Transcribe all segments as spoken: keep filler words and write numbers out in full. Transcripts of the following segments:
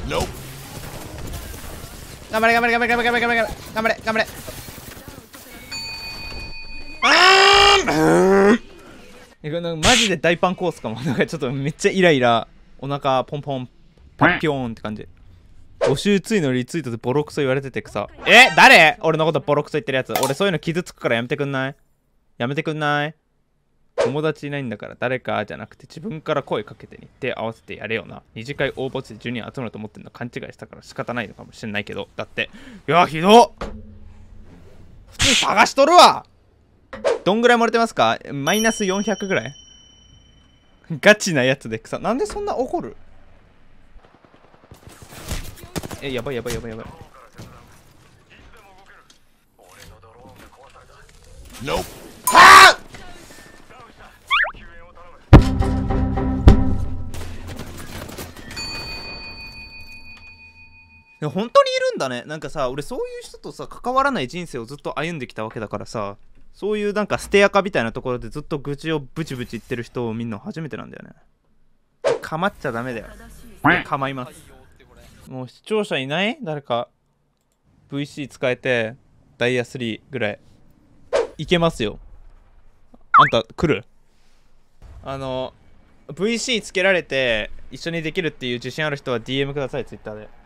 頑張れ頑張れ頑張れ頑張れ頑張れ頑張れ頑張れ頑張れ。え、これなんかマジで大パンコースかも。なんかちょっとめっちゃイライラ、お腹ポンポンピョーンって感じ。募集ついのリツイートでボロクソ言われててさ。え、誰？俺のことボロクソ言ってるやつ。俺そういうの傷つくからやめてくんない？やめてくんない？友達いないんだから誰かじゃなくて自分から声かけてに手合わせてやれよな。二次会応募してじゅうにん集まると思ってんの勘違いしたから仕方ないのかもしれないけど。だって、いや、ひどっ！普通に探しとるわ！どんぐらい漏れてますか？マイナスよんひゃくぐらい？ガチなやつで草。なんでそんな怒る？え、やばいやばいやばいやばい。No. はぁ！いや本当にいるんだね。なんかさ、俺そういう人とさ関わらない人生をずっと歩んできたわけだからさ、そういうなんか捨てアカみたいなところでずっと愚痴をブチブチ言ってる人を見るの初めてなんだよね。かまっちゃダメだよ。かまいます。もう視聴者いない？誰か ブイシー 使えてダイヤスリーぐらいいけますよ。あんた来る？あの ブイシー つけられて一緒にできるっていう自信ある人は ディーエム ください、ツイッターで。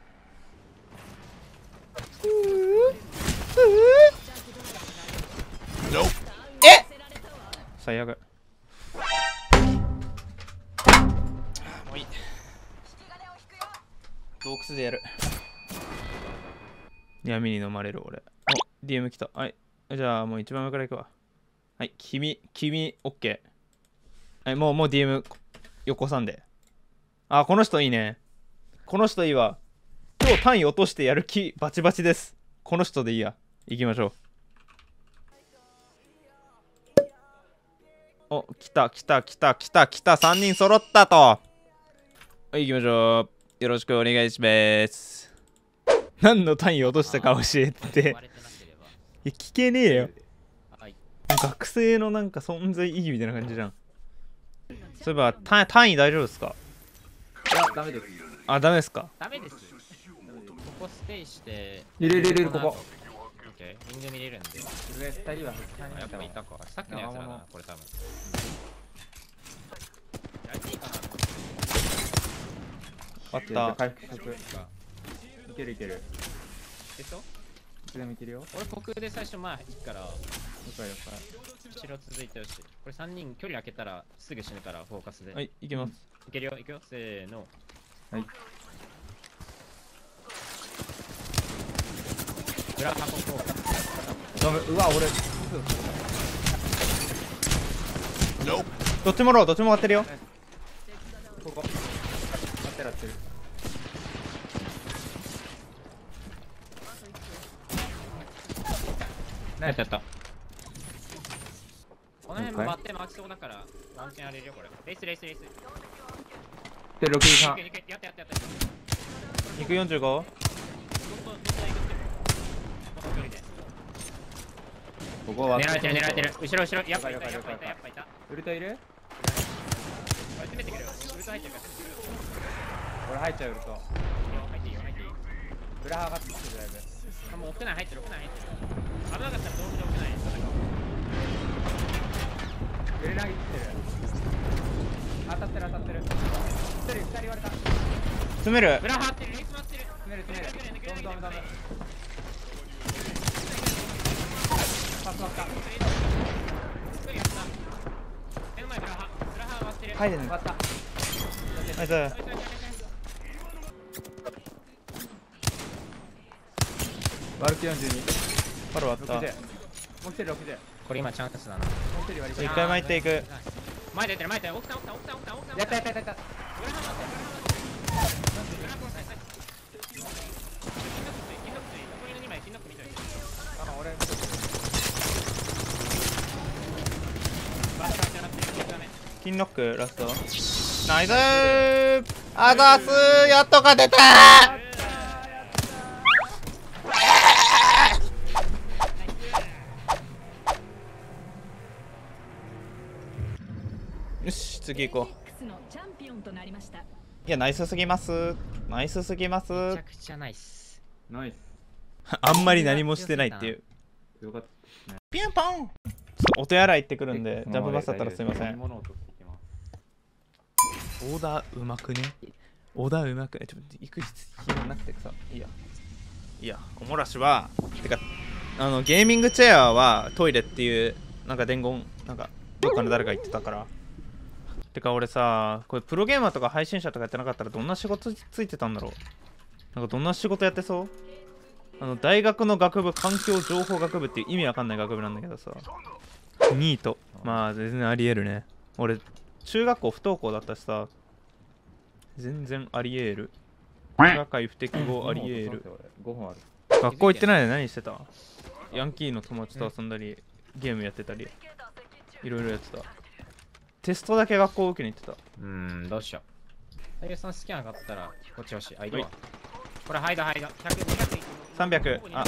え！最悪。もういい。洞窟でやる。闇に飲まれる俺。お、ディーエム 来た。はい。じゃあもう一番上から行くわ。はい。君、君、OK。はい、もう、もう ディーエム よこさんで。あ、この人いいね。この人いいわ。今日単位落としてやる気バチバチです。この人でいいや。行きましょう。お、来た来た来た来た来た。さんにん揃ったと。はい、行きましょう。よろしくお願いします。何の単位落としたか教えて。いや、聞けねえよ。学生のなんか存在意義みたいな感じじゃん。そういえば、単単位大丈夫ですか？ いや、ダメです。 あ、ダメですか？ ダメです。ここステイして。 入れれれる、ここ。 オッケー、リング見れるんで。 上ふたりはやっぱいたか。さっきのやつだな、これ多分。やっていいかな。 あった。 回復食。いけるいける。 でしょ？ いつでもいけるよ。 俺、国で最初前行くから。 了解了解。 後ろ続いてるし。これさんにん距離開けたらすぐ死ぬから、フォーカスで。 はい、行きます。 いけるよ、いくよ。せーの。 はい。 裏箱フォーカス。 ダメ。うわ、俺。 どっちもろう、どっちも割ってるよ。 ここ。合ってる合ってる。 やったやった。この辺も待って巻きそうだからワンチャンあれるよこれ。レースレースレース。 で、ろくじゅうさん。 やってやってやって。 肉よんじゅうご。 ここは狙われてる狙われてる。後ろ後ろ。やっぱいたやっぱいたやっぱいた。 ウルトいる？ これ攻めてくるよ。ウルト入ってるから攻めてくる。 俺入っちゃうウルト。 入っていいよ入っていい。 裏上がってきてるだいぶ。 もう屋内入ってる屋内入ってる。危なかったらどうしよう屋内。 上投げてる。当たってる当たってる。一人二人割れた。 詰める。 裏張ってるレース回ってる。 詰める詰める。ドムドムドム。パス割った。 一人やった。目の前裏張裏張回ってる。 入れない。 割った。 ナイス。 ワルクよんじゅうに。 パル割った。 もう一人ろくじゅう。 これ今チャンスだな。 もう一人割り一回巻いていく。 前出てる前出てる。奥さん奥さん奥さん奥さん奥さん。 やったやったやったやった。 裏張ってる裏張ってる。 あ、俺。 金ノックラスト。ナイスー。アザースーやっと勝てたー。よし、次行こう。 のチャンピオンとなりました。 いやナイスすぎます。ナイスすぎますめちゃくちゃナイス。 ナイス。 あんまり何もしてないっていう。 よかった。 ピンポン。ちょっとお手洗い行ってくるんで、ジャンプバスだったらすいません。 飲み物を取ってきます。 オーダーうまくね。オーダーうまくね。ちょっと行く必要なくてさ。いいや。いや、おもらしは、てか、あの、ゲーミングチェアはトイレっていう、なんか伝言、なんか、どっかの誰か言ってたから。てか俺さ、これプロゲーマーとか配信者とかやってなかったらどんな仕事ついてたんだろう。なんかどんな仕事やってそう。あの、大学の学部、環境情報学部っていう意味わかんない学部なんだけどさ。ニート。まあ全然ありえるね。俺、中学校不登校だったしさ。全然ありえる。社会不適合ありえる。 ごふんある。 学校行ってないで何してた？ヤンキーの友達と遊んだり、ゲームやってたり、いろいろやってた。テストだけ学校受けに行ってた。 うーん、どうしよう。大丈さん好きなかったら、こっち欲しい。あ、いるわ。これ、ハイドハイド。ひゃく、にひゃく。 さんびゃく。あ、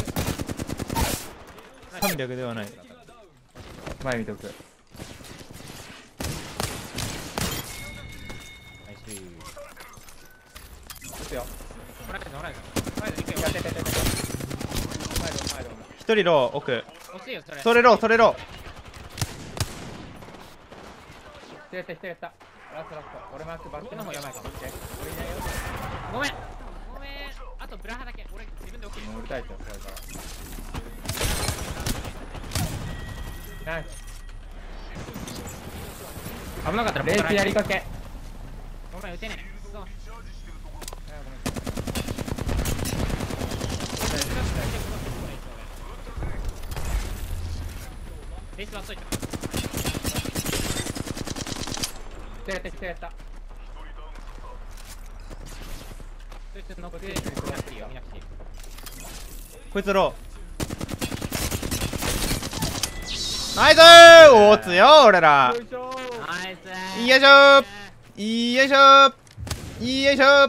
さんびゃくではない。 前見とく。 ナイス。 撃つよ。 ホライド、ホライド。ホライド、行くよ。 やってててて。前ど前ど。 一人ロー、奥。 惜しいよ、それ。 それロー、それロー。 失礼た、失礼た。ラストラスト。俺マークバックの方やばいかも。俺いないよ。 ごめん。ごめん。あとブラハだけ。俺、自分で送る。 もう売りたいと、これから。ナイス。 危なかったらレースやりかけ。 ごめん、撃てねえ。そう。レース割っといた。 失礼た、失礼た。 そいつ乗って、見なくていいよ、見なくていい。 こいつロー。ナイスー。おつよ、俺ら。 よいしょー。 ナイスー。 よいしょー。よいしょー。よいしょー。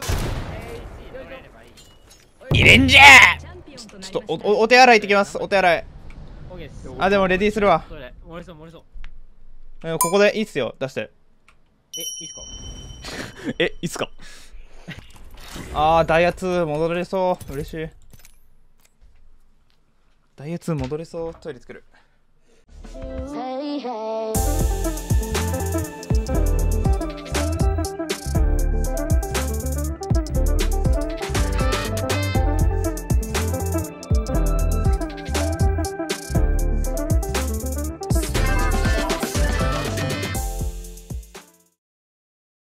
入れんじゃー。ちょっとおおお手洗い行ってきます。お手洗い。あ、でもレディーするわ。 それ、漏れそう、漏れそう。 ここでいいっすよ、出して。 え、いいっすか？ え、いつか。あー、ダイヤツー戻れそう。嬉しい。ダイヤツー戻れそう。トイレ作る。 Say hey.